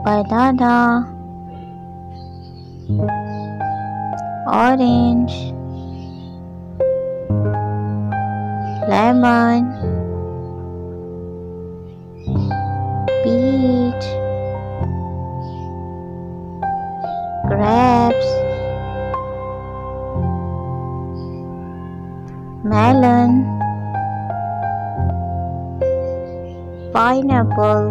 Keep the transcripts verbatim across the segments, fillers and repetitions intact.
banana, orange, lemon, peach, grapes, melon, pineapple,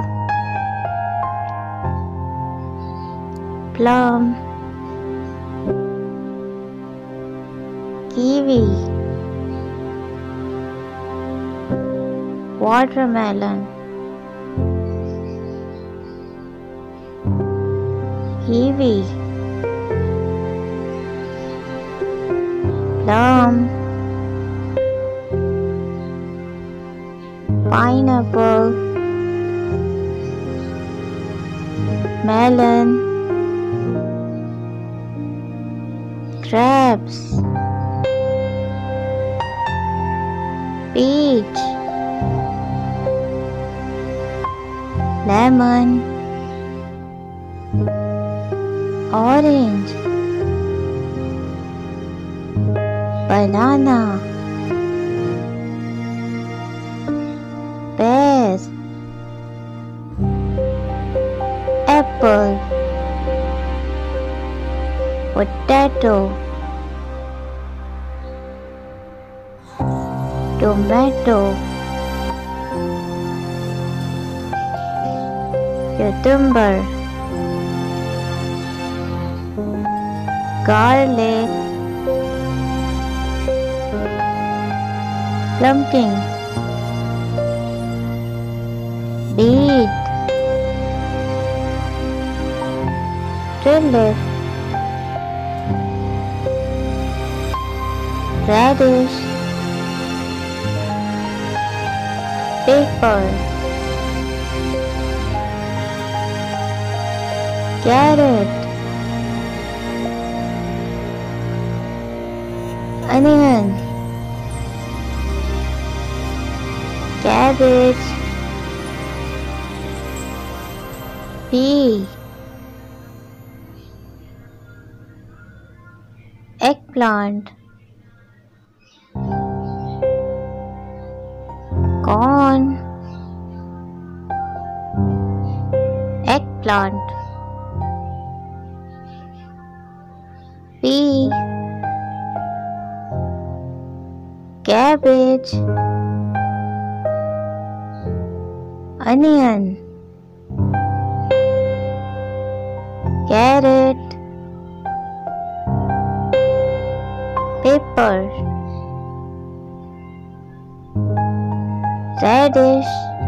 plum, kiwi, watermelon, kiwi, plum, pineapple, melon, grapes, peach, lemon, orange, banana, pears, apple, potato, tomato, cucumber, garlic, pumpkin, beet, tulip, radish, pepper, carrot, onion, cabbage, pea, eggplant, corn, eggplant, pea, cabbage, onion, carrot, pepper, radish,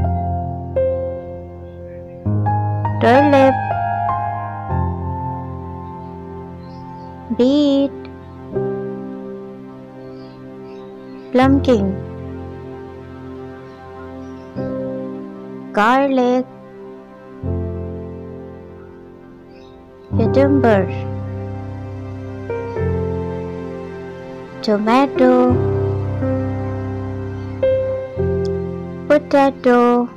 tulip, beet, pumpkin, garlic, cucumber, tomato, potato,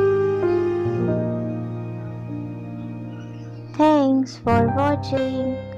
thanks for watching.